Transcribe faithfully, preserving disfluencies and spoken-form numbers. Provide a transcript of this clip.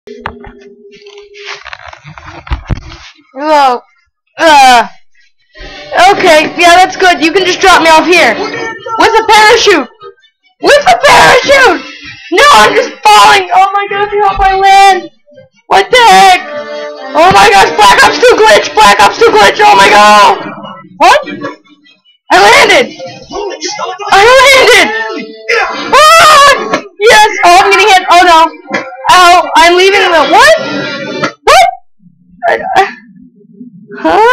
Whoa. Uh. Okay, yeah, that's good. You can just drop me off here. With a parachute! With a parachute! No, I'm just falling! Oh my gosh, help I land! What the heck? Oh my gosh, Black Ops two glitch! Black Ops two glitch! Oh my god! What? I landed! I landed! Ah! Yes! Oh, I'm getting hit! Oh no! Ow! I'm leaving the- What? What? Uh, huh?